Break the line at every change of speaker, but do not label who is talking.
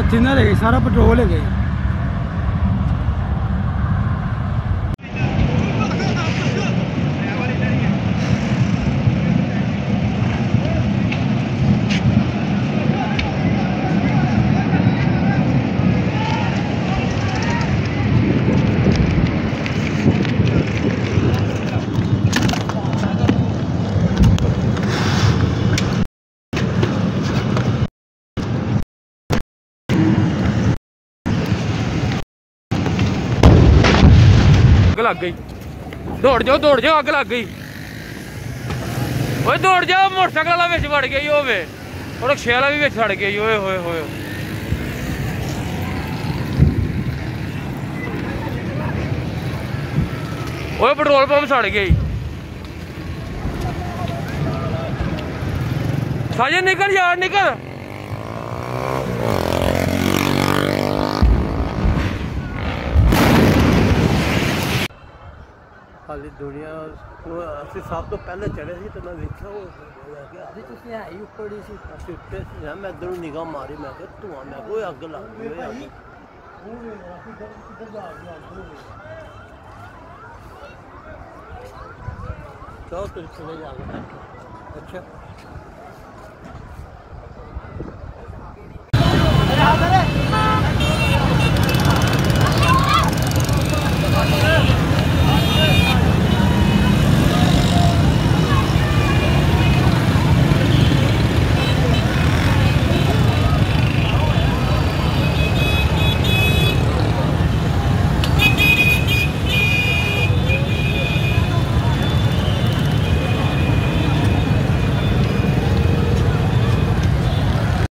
जिन्ना रह गई सारा पेट्रोल है गई।
लग गई, दौड़ जाओ अग लग गई। ओए दौड़ जाओ, मोटरसाइकिल वाला विच वड़ गई होवे और रिक्शे वाला भी विच सड़ गई। ओए होए होए ओए पेट्रोल पंप सड़ गई। साजिद निकल यार निकल।
हाली दुनिया असं सब तो पहले चढ़े थे तो मैं देखा वो मैं इधर निगाह मारी, मैं धुआं, मैं कोई अग लग गई। चलो तुम चले जाओ। अच्छा